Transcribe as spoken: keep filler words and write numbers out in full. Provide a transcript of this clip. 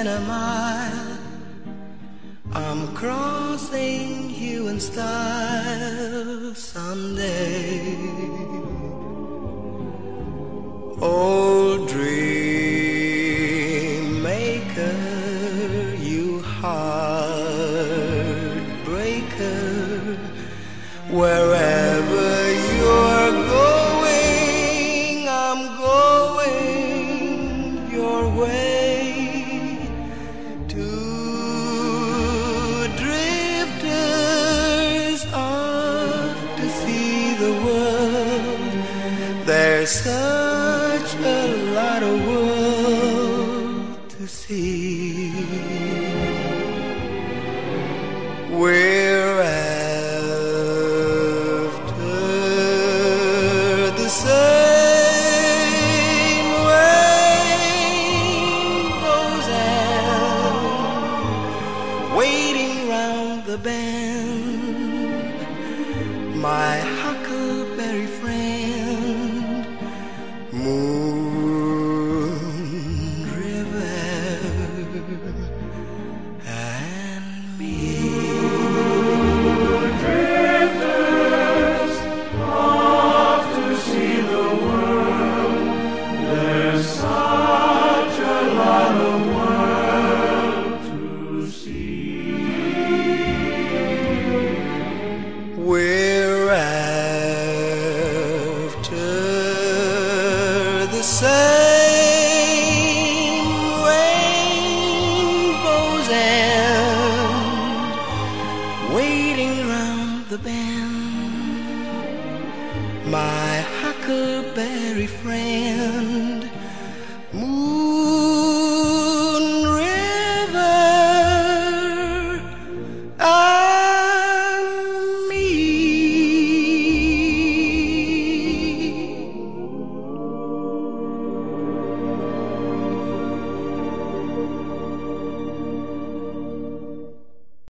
than a mile. I'm crossing you in style someday. Old dream maker, you heartbreaker, wherever you're going, I'm going your way. Two drifters off to see the world. There's such a lot of world to see. We're after the same rainbows and waiting round the bend. My huckleberry friend, Moon River and me. Drifters off to see the world. There's such a lot of world to see. We're after the same rainbows and waiting round the bend. My huckleberry friend, Moon